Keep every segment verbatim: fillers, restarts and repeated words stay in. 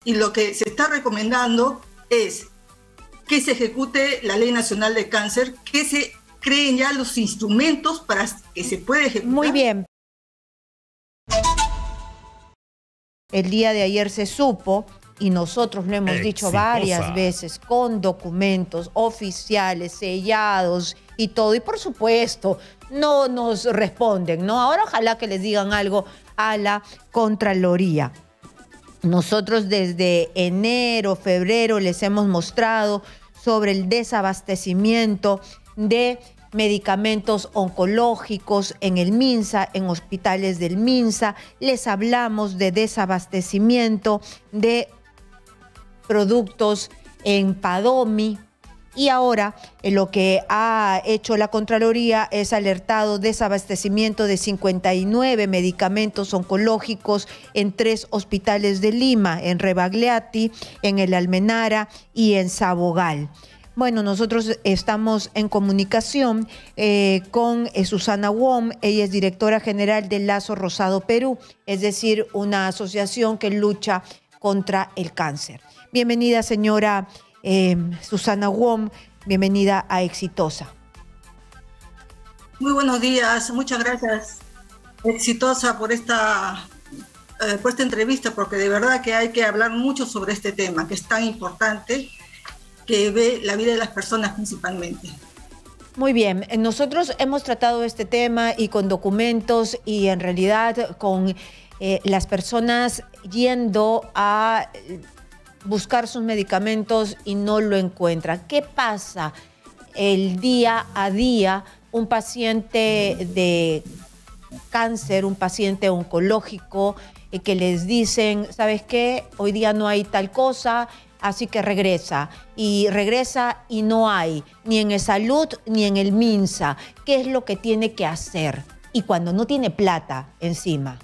y lo que se está recomendando es que se ejecute la Ley Nacional de Cáncer, que se creen ya los instrumentos para que se pueda ejecutar. Muy bien. El día de ayer se supo, y nosotros lo hemos Exitosa. dicho varias veces, con documentos oficiales, sellados y todo. Y por supuesto, no nos responden, ¿no? Ahora ojalá que les digan algo a la Contraloría. Nosotros desde enero, febrero les hemos mostrado sobre el desabastecimiento de medicamentos oncológicos en el MINSA, en hospitales del MINSA. Les hablamos de desabastecimiento de productos en Padomi. Y ahora eh, lo que ha hecho la Contraloría es alertado desabastecimiento de cincuenta y nueve medicamentos oncológicos en tres hospitales de Lima, en Rebagliati, en el Almenara y en Sabogal. Bueno, nosotros estamos en comunicación eh, con eh, Susana Wong. Ella es directora general de Lazo Rosado Perú, es decir, una asociación que lucha contra el cáncer. Bienvenida, señora eh, Susana Wong, bienvenida a Exitosa. Muy buenos días, muchas gracias, Exitosa, por esta, eh, por esta entrevista, porque de verdad que hay que hablar mucho sobre este tema, que es tan importante, que ve la vida de las personas principalmente. Muy bien, nosotros hemos tratado este tema y con documentos y en realidad con eh, las personas yendo a buscar sus medicamentos y no lo encuentran. ¿Qué pasa el día a día? Un paciente de cáncer, un paciente oncológico, eh, que les dicen, ¿sabes qué? Hoy día no hay tal cosa, así que regresa. Y regresa y no hay, ni en el Salud ni en el MINSA. ¿Qué es lo que tiene que hacer? Y cuando no tiene plata encima.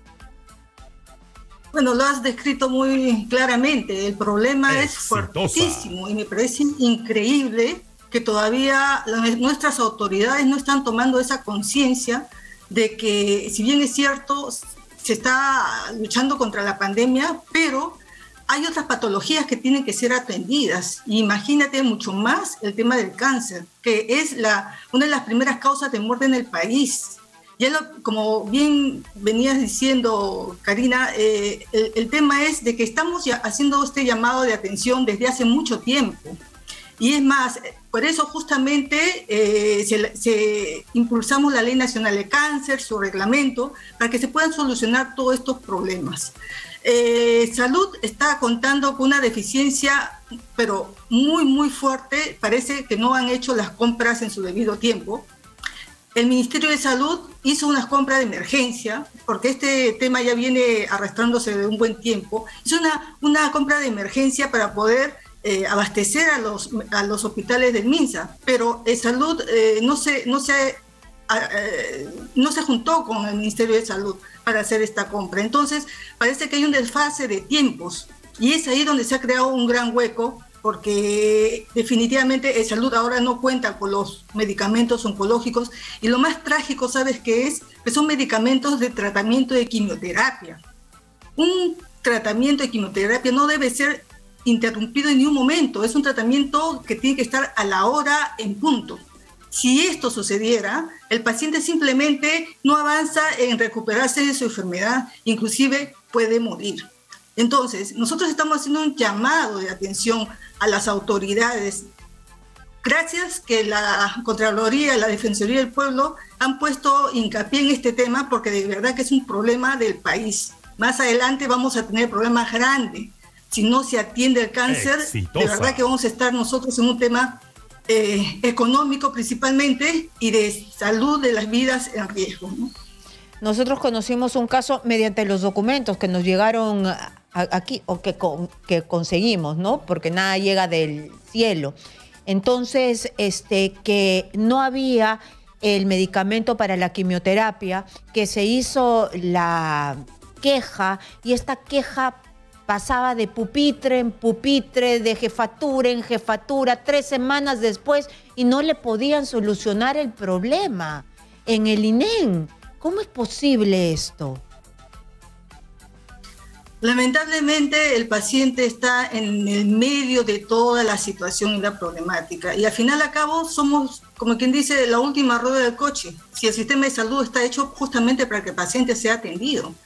Bueno, lo has descrito muy claramente. El problema Exitosa. es fuertísimo y me parece increíble que todavía nuestras autoridades no están tomando esa conciencia de que, si bien es cierto, se está luchando contra la pandemia, pero hay otras patologías que tienen que ser atendidas. Imagínate mucho más el tema del cáncer, que es la, una de las primeras causas de muerte en el país. Ya lo, como bien venías diciendo, Karina, eh, el, el tema es de que estamos ya haciendo este llamado de atención desde hace mucho tiempo. Y es más, por eso justamente eh, se, se impulsamos la Ley Nacional de Cáncer, su reglamento, para que se puedan solucionar todos estos problemas. Eh, Salud está contando con una deficiencia, pero muy, muy fuerte. Parece que no han hecho las compras en su debido tiempo. El Ministerio de Salud hizo unas compras de emergencia, porque este tema ya viene arrastrándose de un buen tiempo. Hizo una, una compra de emergencia para poder eh, abastecer a los, a los hospitales del MINSA, pero el Salud eh, no, se, no, se, eh, no se juntó con el Ministerio de Salud para hacer esta compra. Entonces, parece que hay un desfase de tiempos, y es ahí donde se ha creado un gran hueco, porque definitivamente el Salud ahora no cuenta con los medicamentos oncológicos, y lo más trágico, ¿sabes qué es? Que son medicamentos de tratamiento de quimioterapia. Un tratamiento de quimioterapia no debe ser interrumpido en ningún momento, es un tratamiento que tiene que estar a la hora en punto. Si esto sucediera, el paciente simplemente no avanza en recuperarse de su enfermedad, inclusive puede morir. Entonces, nosotros estamos haciendo un llamado de atención a las autoridades. Gracias que la Contraloría y la Defensoría del Pueblo han puesto hincapié en este tema, porque de verdad que es un problema del país. Más adelante vamos a tener problemas grandes. Si no se atiende el cáncer, Exitosa. de verdad que vamos a estar nosotros en un tema eh, económico principalmente, y de salud de las vidas en riesgo, ¿no? Nosotros conocimos un caso mediante los documentos que nos llegaron aquí, o que, con, que conseguimos, ¿no? Porque nada llega del cielo. Entonces, este, que no había el medicamento para la quimioterapia, que se hizo la queja, y esta queja pasaba de pupitre en pupitre, de jefatura en jefatura, tres semanas después, y no le podían solucionar el problema en el I N E M. ¿Cómo es posible esto? Lamentablemente el paciente está en el medio de toda la situación y la problemática y al final a cabo somos, como quien dice, la última rueda del coche. Si el sistema de salud está hecho justamente para que el paciente sea atendido.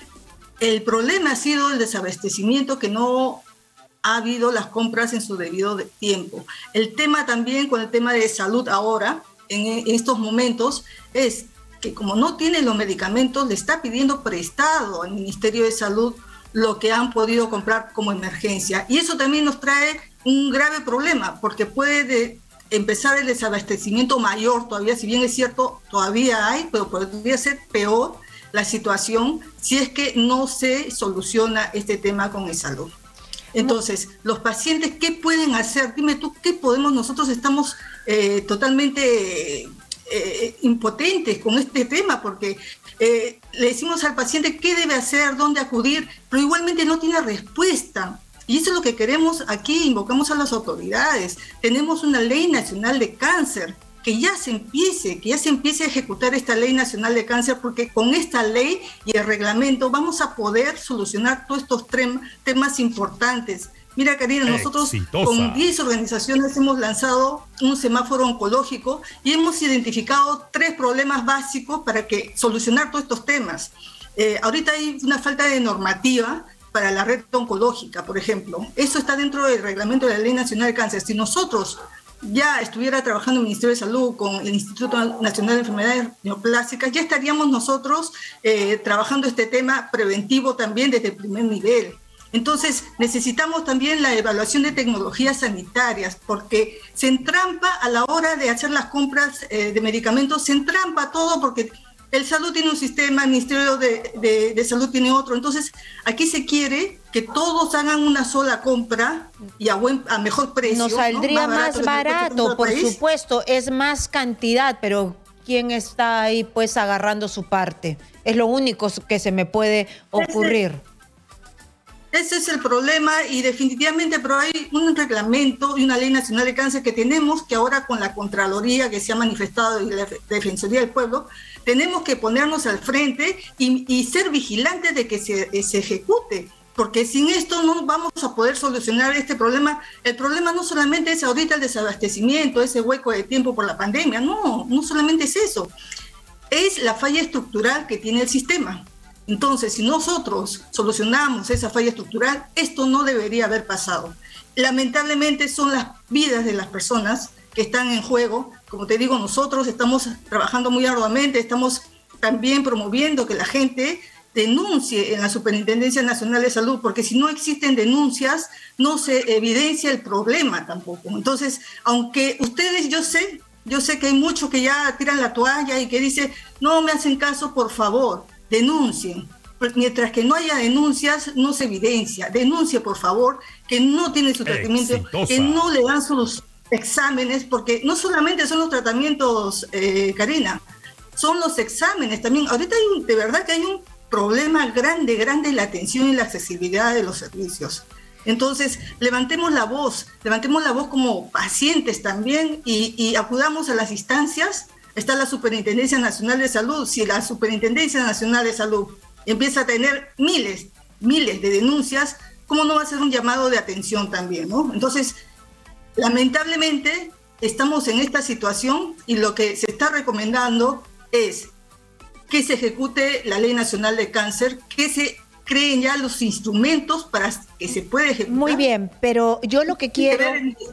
El problema ha sido el desabastecimiento, que no ha habido las compras en su debido tiempo. El tema también con el tema de salud ahora, en estos momentos, es que como no tiene los medicamentos, le está pidiendo prestado al Ministerio de Salud lo que han podido comprar como emergencia. Y eso también nos trae un grave problema, porque puede de empezar el desabastecimiento mayor todavía, si bien es cierto, todavía hay, pero podría ser peor la situación si es que no se soluciona este tema con el salud. Entonces, los pacientes, ¿qué pueden hacer? Dime tú, ¿qué podemos? Nosotros estamos eh, totalmente eh, impotentes con este tema, porque eh, le decimos al paciente qué debe hacer, dónde acudir, pero igualmente no tiene respuesta. Y eso es lo que queremos aquí, invocamos a las autoridades. Tenemos una ley nacional de cáncer, que ya se empiece, que ya se empiece a ejecutar esta ley nacional de cáncer, porque con esta ley y el reglamento vamos a poder solucionar todos estos temas importantes. Mira, Karina, nosotros Exitosa. con diez organizaciones hemos lanzado un semáforo oncológico y hemos identificado tres problemas básicos para que solucionar todos estos temas. Eh, ahorita hay una falta de normativa para la red oncológica, por ejemplo. Eso está dentro del reglamento de la Ley Nacional de Cáncer. Si nosotros ya estuviera trabajando el Ministerio de Salud con el Instituto Nacional de Enfermedades Neoplásicas, ya estaríamos nosotros eh, trabajando este tema preventivo también desde el primer nivel. Entonces, necesitamos también la evaluación de tecnologías sanitarias, porque se entrampa a la hora de hacer las compras eh, de medicamentos, se entrampa todo porque el salud tiene un sistema, el Ministerio de, de, de Salud tiene otro. Entonces, aquí se quiere que todos hagan una sola compra y a, buen, a mejor precio. Nos saldría ¿no? más barato, más barato por país. supuesto, es más cantidad, pero ¿quién está ahí pues agarrando su parte? Es lo único que se me puede ocurrir. Ese, ese es el problema y definitivamente, pero hay un reglamento y una ley nacional de cáncer que tenemos que ahora con la Contraloría que se ha manifestado y la Defensoría del Pueblo, tenemos que ponernos al frente y, y ser vigilantes de que se, se ejecute, porque sin esto no vamos a poder solucionar este problema. El problema no solamente es ahorita el desabastecimiento, ese hueco de tiempo por la pandemia, no, no solamente es eso, es la falla estructural que tiene el sistema. Entonces, si nosotros solucionamos esa falla estructural, esto no debería haber pasado. Lamentablemente son las vidas de las personas que están en juego. Como te digo, nosotros estamos trabajando muy arduamente, estamos también promoviendo que la gente denuncie en la Superintendencia Nacional de Salud, porque si no existen denuncias, no se evidencia el problema tampoco. Entonces, aunque ustedes, yo sé, yo sé que hay muchos que ya tiran la toalla y que dicen, no me hacen caso, por favor, denuncien. Mientras que no haya denuncias, no se evidencia. Denuncie, por favor, que no tiene su tratamiento, Exitosa. que no le dan sus exámenes, porque no solamente son los tratamientos, eh, Karina, son los exámenes también. Ahorita hay un, de verdad que hay un problema grande, grande en la atención y la accesibilidad de los servicios. Entonces, levantemos la voz, levantemos la voz como pacientes también y, y acudamos a las instancias. Está la Superintendencia Nacional de Salud. Si la Superintendencia Nacional de Salud empieza a tener miles, miles de denuncias, ¿cómo no va a ser un llamado de atención también, ¿no? Entonces, lamentablemente, estamos en esta situación y lo que se está recomendando es que se ejecute la Ley Nacional de Cáncer, que se creen ya los instrumentos para que se pueda ejecutar. Muy bien, pero yo lo que quiero...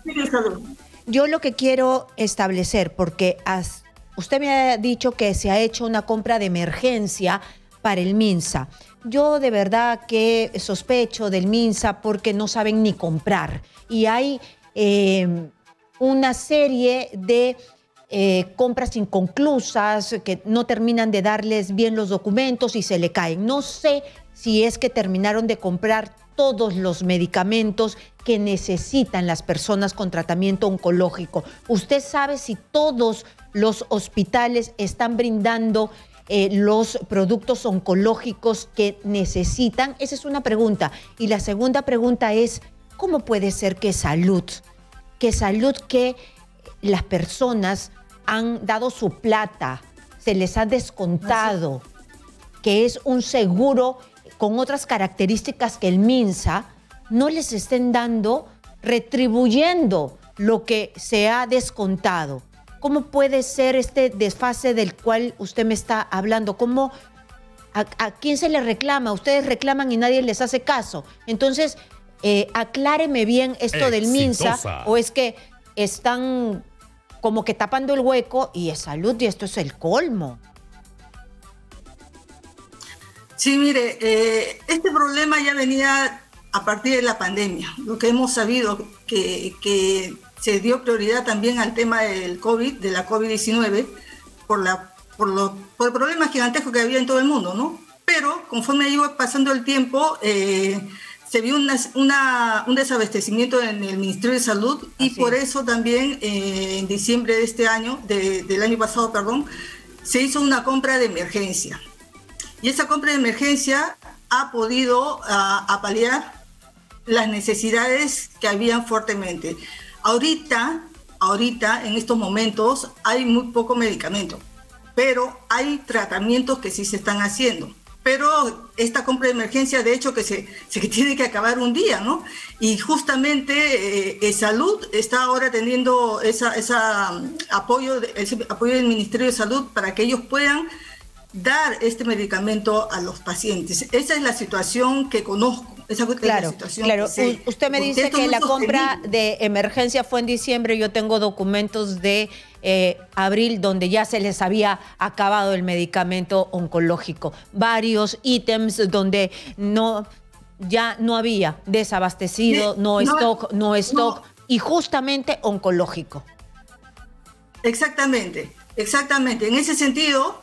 Yo lo que quiero establecer, porque hasta usted me ha dicho que se ha hecho una compra de emergencia para el MINSA. Yo de verdad que sospecho del MINSA porque no saben ni comprar. Y hay eh, una serie de eh, compras inconclusas que no terminan de darles bien los documentos y se le caen. No sé si es que terminaron de comprar todos los medicamentos que necesitan las personas con tratamiento oncológico. ¿Usted sabe si todos los hospitales están brindando eh, los productos oncológicos que necesitan? Esa es una pregunta. Y la segunda pregunta es, ¿cómo puede ser que salud, que salud que las personas han dado su plata, se les ha descontado, que es un seguro con otras características que el MINSA no les estén dando, retribuyendo lo que se ha descontado. ¿Cómo puede ser este desfase del cual usted me está hablando? ¿Cómo, a, a quién se le reclama? Ustedes reclaman y nadie les hace caso. Entonces, eh, acláreme bien esto Exitosa. del MINSA, o es que están como que tapando el hueco y es salud, y esto es el colmo. Sí, mire, eh, este problema ya venía a partir de la pandemia. Lo que hemos sabido que, que se dio prioridad también al tema del COVID, de la COVID diecinueve, por, la, por, los, por el problema gigantesco que había en todo el mundo, ¿no? Pero conforme iba pasando el tiempo, eh, se vio una, una, un desabastecimiento en el Ministerio de Salud y Así por es. eso también eh, en diciembre de este año, de, del año pasado, perdón, se hizo una compra de emergencia. Y esa compra de emergencia ha podido uh, apalear las necesidades que habían fuertemente. Ahorita, ahorita, en estos momentos, hay muy poco medicamento, pero hay tratamientos que sí se están haciendo. Pero esta compra de emergencia, de hecho, que se, se tiene que acabar un día, ¿no? Y justamente eh, Salud está ahora teniendo esa, esa, um, apoyo, ese apoyo del Ministerio de Salud para que ellos puedan dar este medicamento a los pacientes. Esa es la situación que conozco. Esa es claro, la situación claro. que sé. Usted me dice que la compra de emergencia fue en diciembre. Yo tengo documentos de eh, abril donde ya se les había acabado el medicamento oncológico. Varios ítems donde no, ya no había desabastecido, no, no stock, no stock, no. y justamente oncológico. Exactamente, exactamente. En ese sentido,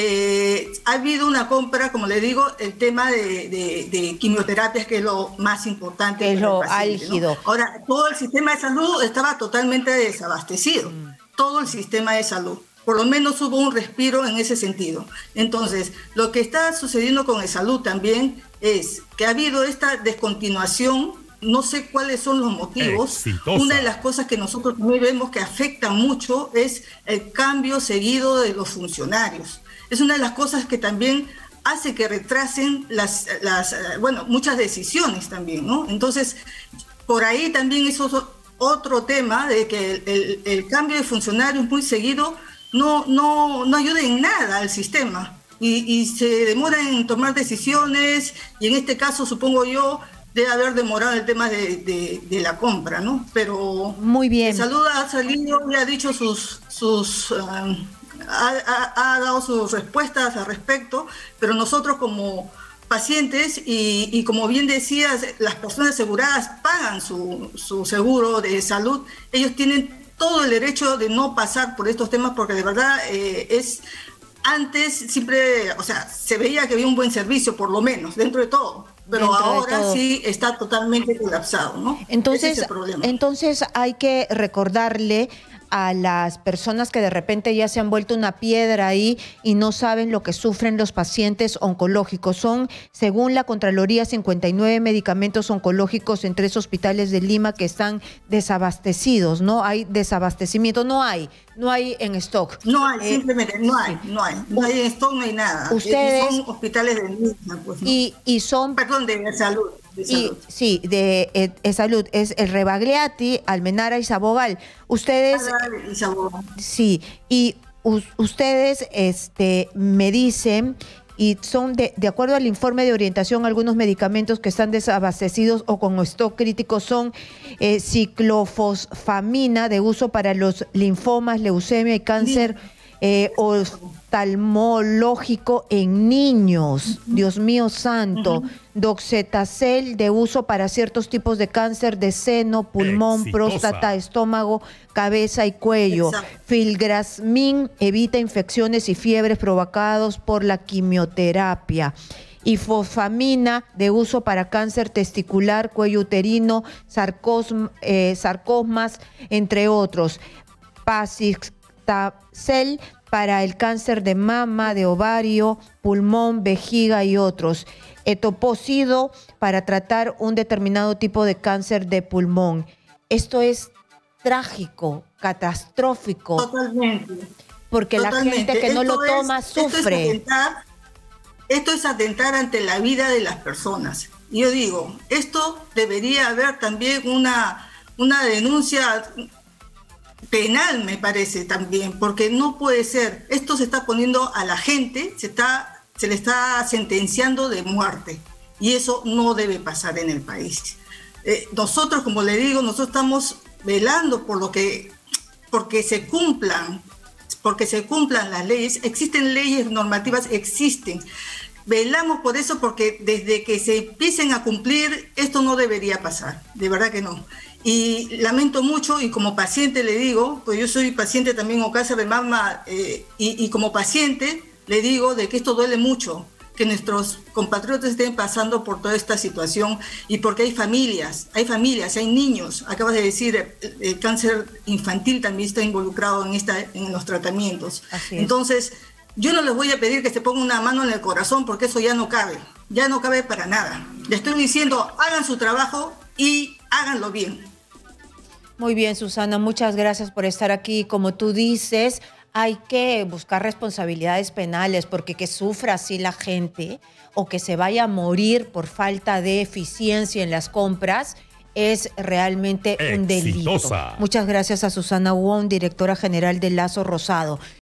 Eh, ha habido una compra, como le digo, el tema de, de, de quimioterapias, que es lo más importante. Es lo paciente, álgido. ¿no? Ahora, todo el sistema de salud estaba totalmente desabastecido, mm. todo el sistema de salud. Por lo menos hubo un respiro en ese sentido. Entonces, lo que está sucediendo con el salud también es que ha habido esta descontinuación. No sé cuáles son los motivos. Exitosa. Una de las cosas que nosotros también vemos que afecta mucho es el cambio seguido de los funcionarios. Es una de las cosas que también hace que retrasen las, las bueno, muchas decisiones también, ¿no? Entonces, por ahí también eso es otro tema de que el, el, el cambio de funcionarios muy seguido no, no, no ayuda en nada al sistema y, y se demora en tomar decisiones, y en este caso, supongo yo, debe haber demorado el tema de, de, de la compra, ¿no? Pero muy bien. Salud ha salido y ha dicho sus, sus um, ha, ha, ha dado sus respuestas al respecto, pero nosotros como pacientes y, y como bien decías, las personas aseguradas pagan su, su seguro de salud. Ellos tienen todo el derecho de no pasar por estos temas, porque de verdad eh, es... Antes siempre, o sea, se veía que había un buen servicio, por lo menos, dentro de todo. Pero dentro ahora sí está totalmente colapsado, ¿no? Entonces, ese es el problema. Entonces hay que recordarle a las personas que de repente ya se han vuelto una piedra ahí y no saben lo que sufren los pacientes oncológicos. Son, según la Contraloría, cincuenta y nueve medicamentos oncológicos en tres hospitales de Lima que están desabastecidos. No hay desabastecimiento, no hay, no hay en stock. No hay, eh, simplemente no hay, no hay, no hay en stock, no hay nada. Ustedes, son hospitales de Lima, pues, ¿no? y, y son... Perdón, de salud. De salud. Y, sí, de, de, de salud. Es el Rebagliati, Almenara y Sabogal. Ustedes... Y Sabogal. Sí, y u, ustedes este, me dicen, y son de, de acuerdo al informe de orientación, algunos medicamentos que están desabastecidos o con stock crítico son eh, ciclofosfamina, de uso para los linfomas, leucemia y cáncer eh, oftalmológico en niños. Uh-huh. Dios mío santo. Uh-huh. Doxetacel, de uso para ciertos tipos de cáncer de seno, pulmón, Exitosa. próstata, estómago, cabeza y cuello. Exacto. Filgrastim evita infecciones y fiebres provocados por la quimioterapia. Ifosfamina, de uso para cáncer testicular, cuello uterino, sarcosma, eh, sarcosmas, entre otros. Paclitaxel, para el cáncer de mama, de ovario, pulmón, vejiga y otros. Etoposide, para tratar un determinado tipo de cáncer de pulmón. Esto es trágico, catastrófico. Totalmente. Porque Totalmente. la gente que no esto lo toma es, sufre. Esto es atentar, esto es atentar ante la vida de las personas. Y yo digo, esto debería haber también una, una denuncia penal, me parece también, porque no puede ser, esto se está poniendo a la gente, se, está, se le está sentenciando de muerte, y eso no debe pasar en el país. Eh, nosotros, como le digo, nosotros estamos velando por lo que, porque se cumplan, porque se cumplan las leyes. Existen leyes normativas, existen. Velamos por eso, porque desde que se empiecen a cumplir, esto no debería pasar, de verdad que no. Y lamento mucho, y como paciente le digo, pues yo soy paciente también con cáncer de mama, eh, y, y como paciente le digo de que esto duele mucho, que nuestros compatriotas estén pasando por toda esta situación, y porque hay familias, hay familias, hay niños. Acabas de decir, el, el cáncer infantil también está involucrado en, esta, en los tratamientos. Entonces, yo no les voy a pedir que se pongan una mano en el corazón, porque eso ya no cabe, ya no cabe para nada. Les estoy diciendo, hagan su trabajo y háganlo bien. Muy bien, Susana, muchas gracias por estar aquí. Como tú dices, hay que buscar responsabilidades penales, porque que sufra así la gente o que se vaya a morir por falta de eficiencia en las compras es realmente un delito. Muchas gracias a Susana Wong, directora general de Lazo Rosado.